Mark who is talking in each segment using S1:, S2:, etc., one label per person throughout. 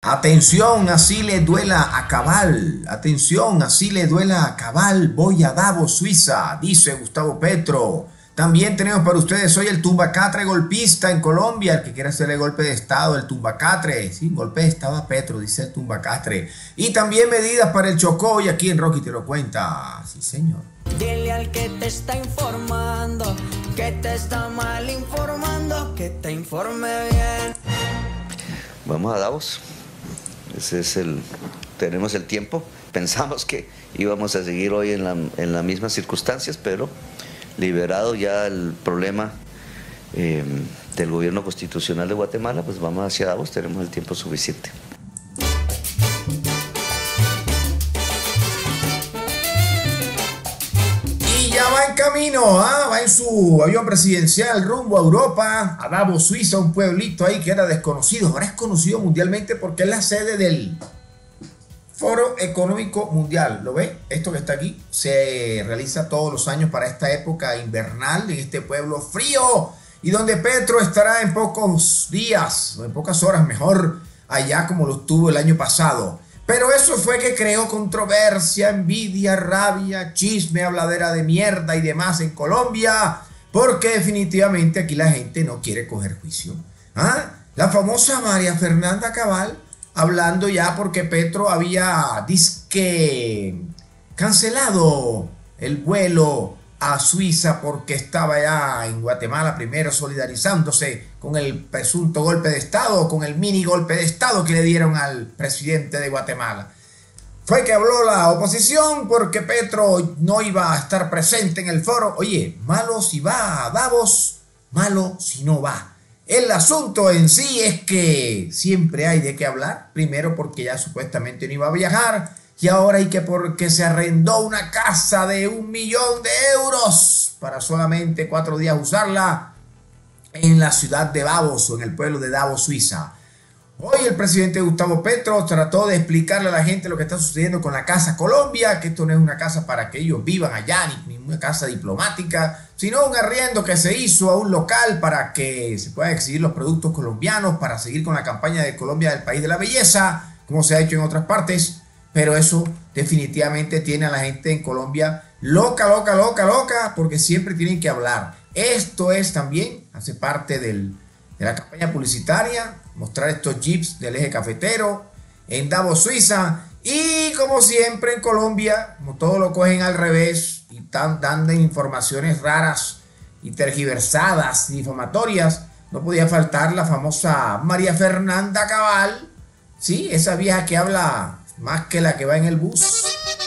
S1: Atención, así le duela a Cabal. Atención, así le duela a Cabal. Voy a Davos, Suiza, dice Gustavo Petro. También tenemos para ustedes hoy el tumbacatre golpista en Colombia, el que quiere hacerle golpe de estado, el tumbacatre. Sí, golpe de estado a Petro, dice el tumbacatre. Y también medidas para el Chocó, y aquí en Rocky te lo cuenta. Sí, señor.
S2: Dile al que te está informando, que te está mal informando, que te informe bien.
S3: Vamos a Davos. Ese es tenemos el tiempo. Pensamos que íbamos a seguir hoy en las mismas circunstancias, pero liberado ya el problema del gobierno constitucional de Guatemala, pues vamos hacia Davos, tenemos el tiempo suficiente.
S1: Y ya va en camino, va en su avión presidencial rumbo a Europa, a Davos, Suiza, un pueblito ahí que era desconocido, ahora es conocido mundialmente porque es la sede del Foro Económico Mundial. ¿Lo ve? Esto que está aquí se realiza todos los años para esta época invernal en este pueblo frío y donde Petro estará en pocos días, o en pocas horas mejor, allá como lo estuvo el año pasado. Pero eso fue que creó controversia, envidia, rabia, chisme, habladera de mierda y demás en Colombia, porque definitivamente aquí la gente no quiere coger juicio. La famosa María Fernanda Cabal, hablando ya porque Petro había disque cancelado el vuelo a Suiza porque estaba ya en Guatemala primero solidarizándose con el presunto golpe de estado, con el mini golpe de estado que le dieron al presidente de Guatemala. Fue que habló la oposición porque Petro no iba a estar presente en el foro. Oye, malo si va a Davos, malo si no va. El asunto en sí es que siempre hay de qué hablar. Primero porque ya supuestamente no iba a viajar. Y ahora hay que porque se arrendó una casa de 1 millón de euros para solamente 4 días usarla en la ciudad de Davos o en el pueblo de Davos, Suiza. Hoy el presidente Gustavo Petro trató de explicarle a la gente lo que está sucediendo con la Casa Colombia, que esto no es una casa para que ellos vivan allá, ni una casa diplomática, sino un arriendo que se hizo a un local para que se puedan exhibir los productos colombianos, para seguir con la campaña de Colombia del país de la belleza, como se ha hecho en otras partes. Pero eso definitivamente tiene a la gente en Colombia loca, loca, loca, loca, porque siempre tienen que hablar. Esto es también, hace parte de la campaña publicitaria, mostrar estos jeeps del eje cafetero en Davos, Suiza. Y como siempre en Colombia, como todo lo cogen al revés y están dando informaciones raras y tergiversadas, difamatorias, no podía faltar la famosa María Fernanda Cabal, ¿sí? Esa vieja que habla más que la que va en el bus.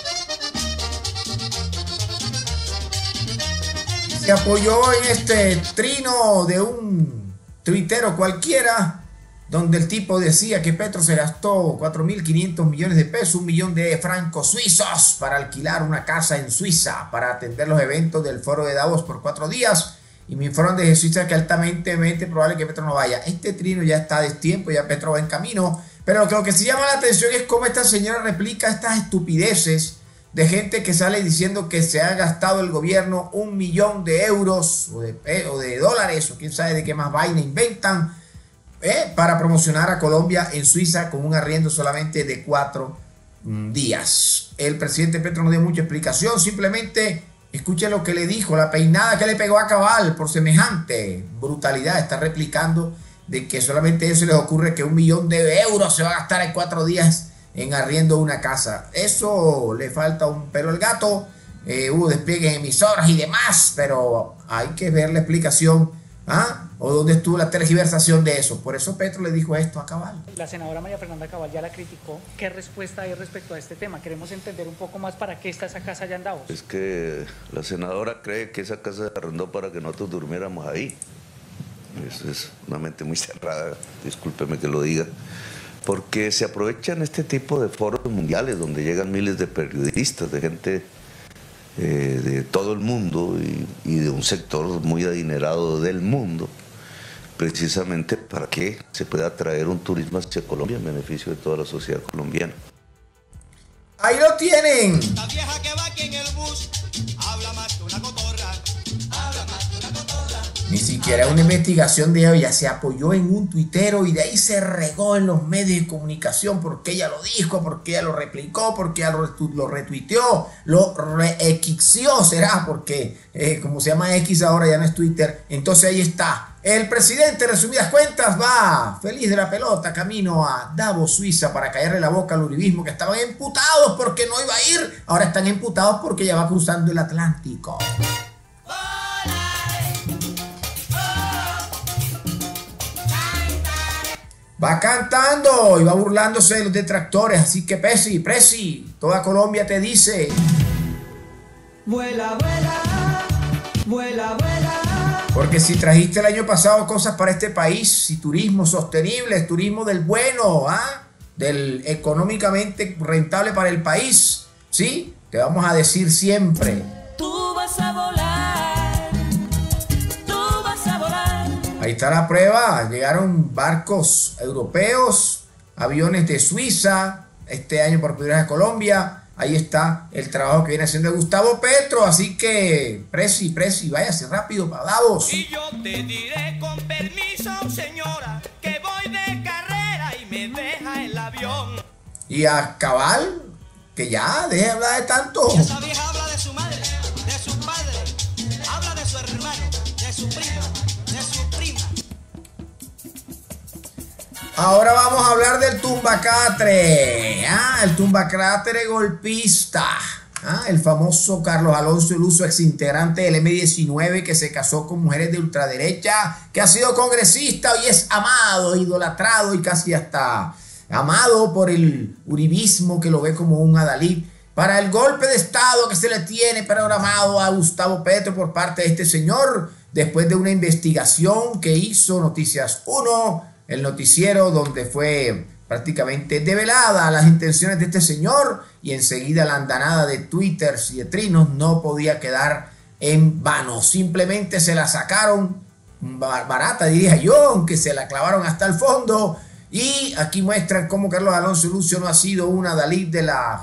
S1: Se apoyó en este trino de un tuitero cualquiera, donde el tipo decía que Petro se gastó 4.500 millones de pesos, 1 millón de francos suizos, para alquilar una casa en Suiza, para atender los eventos del foro de Davos por 4 días. Y me informan desde Suiza que altamente probable que Petro no vaya. Este trino ya está a destiempo, ya Petro va en camino. Pero lo que sí llama la atención es cómo esta señora replica estas estupideces de gente que sale diciendo que se ha gastado el gobierno 1 millón de euros o de dólares o quién sabe de qué más vaina inventan para promocionar a Colombia en Suiza con un arriendo solamente de 4 días. El presidente Petro no dio mucha explicación, simplemente escuchen lo que le dijo, la peinada que le pegó a Cabal por semejante brutalidad. Está replicando de que solamente a ellos se les ocurre que 1 millón de euros se va a gastar en 4 días en arriendo una casa. Eso le falta un pelo al gato. Hubo despliegues en emisoras y demás, pero hay que ver la explicación, o dónde estuvo la tergiversación de eso. Por eso Petro le dijo esto a Cabal.
S4: La senadora María Fernanda Cabal ya la criticó. ¿Qué respuesta hay respecto a este tema? Queremos entender un poco más para qué está esa casa allá en Davos.
S3: Es que la senadora cree que esa casa se arrendó para que nosotros durmiéramos ahí. Eso es una mente muy cerrada, discúlpeme que lo diga, porque se aprovechan este tipo de foros mundiales donde llegan miles de periodistas, de gente de todo el mundo y de un sector muy adinerado del mundo, precisamente para que se pueda atraer un turismo hacia Colombia en beneficio de toda la sociedad colombiana.
S1: Ahí lo tienen.
S5: La vieja que va aquí en el bus habla más que una cotorra. Habla más que una cotorra.
S1: Ni siquiera una investigación de ella, se apoyó en un tuitero y de ahí se regó en los medios de comunicación porque ella lo dijo, porque ella lo replicó, porque ella lo retuiteó, lo reexició, será porque como se llama X ahora ya no es Twitter. Entonces ahí está. El presidente, resumidas cuentas, va feliz de la pelota camino a Davos, Suiza, para callarle la boca al uribismo, que estaban emputados porque no iba a ir. Ahora están emputados porque ya va cruzando el Atlántico. Va cantando y va burlándose de los detractores. Así que Presi, toda Colombia te dice:
S2: vuela, vuela, vuela, vuela.
S1: Porque si trajiste el año pasado cosas para este país, si turismo sostenible, turismo del bueno, del económicamente rentable para el país, ¿sí? Te vamos a decir siempre:
S2: tú vas a volar, tú vas a volar.
S1: Ahí está la prueba. Llegaron barcos europeos, aviones de Suiza, este año por primera vez a Colombia. Ahí está el trabajo que viene haciendo Gustavo Petro. Así que, Presi, váyase rápido para Davos.
S5: Y yo te diré con permiso, señora, que voy de carrera y me deja el avión.
S1: Y a Cabal, que ya, deje de hablar de tanto.
S5: Y esa vieja habla de su madre, de su padre, habla de su hermano, de su primo, de su prima.
S1: Ahora vamos a hablar del tumbacatre. El tumbacatre golpista. El famoso Carlos Alonso Iluso, exintegrante del M-19, que se casó con mujeres de ultraderecha, que ha sido congresista y es amado, idolatrado y casi hasta amado por el uribismo, que lo ve como un adalid para el golpe de Estado que se le tiene programado a Gustavo Petro por parte de este señor, después de una investigación que hizo Noticias 1, el noticiero donde fue prácticamente develada las intenciones de este señor, y enseguida la andanada de twitters y de trinos no podía quedar en vano. Simplemente se la sacaron barata, diría yo, aunque se la clavaron hasta el fondo. Y aquí muestran cómo Carlos Alonso Lucio no ha sido un adalid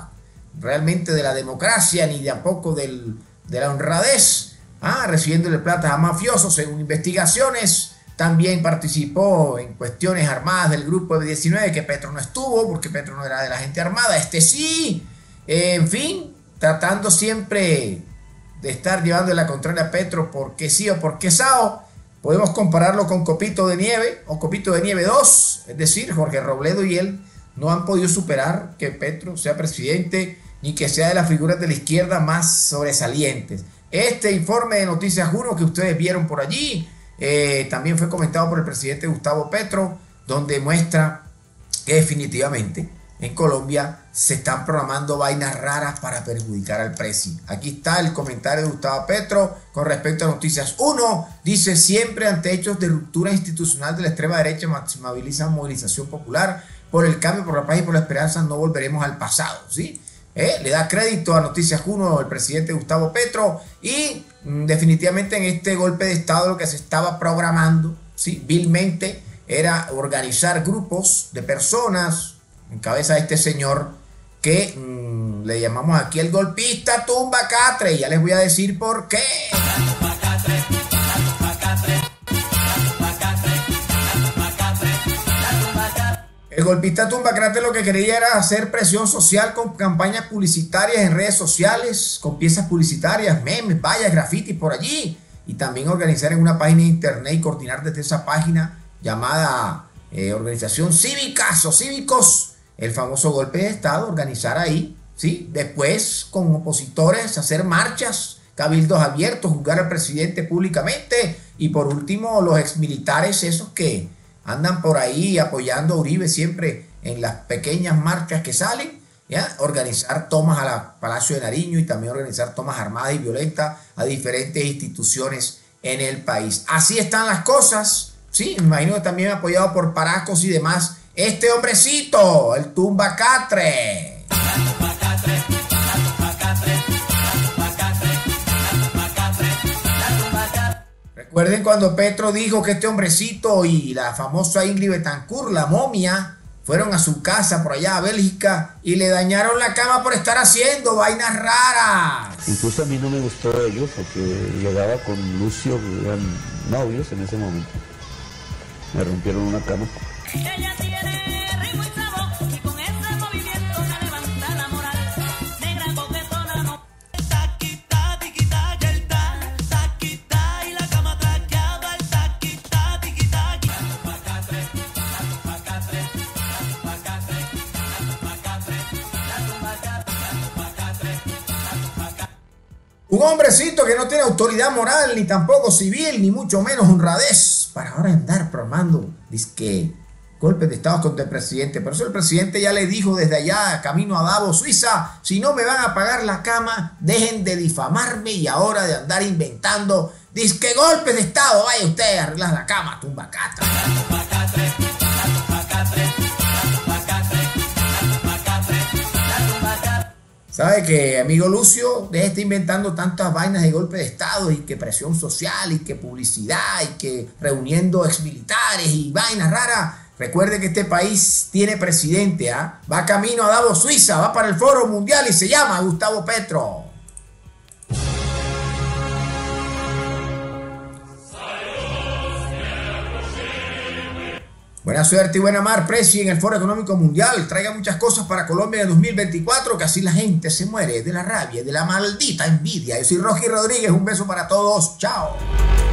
S1: realmente de la democracia, ni tampoco de la honradez, recibiéndole plata a mafiosos según investigaciones. También participó en cuestiones armadas del grupo M-19, que Petro no estuvo, porque Petro no era de la gente armada, este sí. En fin, tratando siempre de estar llevando la contraria a Petro porque sí o porque sao. Podemos compararlo con Copito de Nieve o Copito de Nieve 2, es decir, Jorge Robledo y él no han podido superar que Petro sea presidente ni que sea de las figuras de la izquierda más sobresalientes. Este informe de Noticias 1 que ustedes vieron por allí, también fue comentado por el presidente Gustavo Petro, donde muestra que definitivamente en Colombia se están programando vainas raras para perjudicar al presi. Aquí está el comentario de Gustavo Petro con respecto a Noticias 1. Dice: siempre ante hechos de ruptura institucional de la extrema derecha maximalizan movilización popular por el cambio, por la paz y por la esperanza. No volveremos al pasado, ¿sí? Le da crédito a Noticias 1 el presidente Gustavo Petro, y definitivamente en este golpe de Estado lo que se estaba programando, ¿sí?, vilmente, era organizar grupos de personas en cabeza de este señor que le llamamos aquí el golpista tumbacatre, y ya les voy a decir por qué. El golpista tumbacrate lo que quería era hacer presión social con campañas publicitarias en redes sociales, con piezas publicitarias, memes, vallas, grafitis por allí, y también organizar en una página de internet y coordinar desde esa página llamada Organización Cívicas o Cívicos, el famoso golpe de Estado, organizar ahí, ¿sí? Después con opositores, hacer marchas, cabildos abiertos, juzgar al presidente públicamente, y por último los exmilitares, esos que andan por ahí apoyando a Uribe siempre en las pequeñas marchas que salen, ¿ya?, organizar tomas al Palacio de Nariño y también organizar tomas armadas y violentas a diferentes instituciones en el país. Así están las cosas, sí, me imagino que también apoyado por paracos y demás. Este hombrecito, el tumbacatre. Recuerden cuando Petro dijo que este hombrecito y la famosa Ingrid Betancourt, la momia, fueron a su casa por allá a Bélgica y le dañaron la cama por estar haciendo vainas raras.
S6: Incluso a mí no me gustó ello porque llegaba con Lucio, eran
S3: novios en ese momento. Me rompieron una cama.
S6: Ella tiene ritmo y sabor y con ese movimiento me levanta la moral. Negra coquetona no.
S5: Taquita, tiquita, el taquita y la cama traqueada, el taquita, tiquita.
S1: Un hombrecito que no tiene autoridad moral, ni tampoco civil, ni mucho menos honradez, para ahora andar programando, dizque golpes de estado contra el presidente. Por eso el presidente ya le dijo desde allá, camino a Davos, Suiza, si no me van a pagar la cama, dejen de difamarme y ahora de andar inventando, dizque golpes de estado, vaya usted a arreglar la cama, tumbacatra. ¿Sabe qué, amigo Lucio? Deje de estar inventando tantas vainas de golpe de estado y que presión social y que publicidad y que reuniendo exmilitares y vainas raras. Recuerde que este país tiene presidente, ¿ah? Va camino a Davos, Suiza, va para el Foro Mundial y se llama Gustavo Petro. Buena suerte y buena mar, Presi, en el Foro Económico Mundial. Traiga muchas cosas para Colombia en el 2024, que así la gente se muere de la rabia, de la maldita envidia. Yo soy Rocky Rodríguez, un beso para todos. Chao.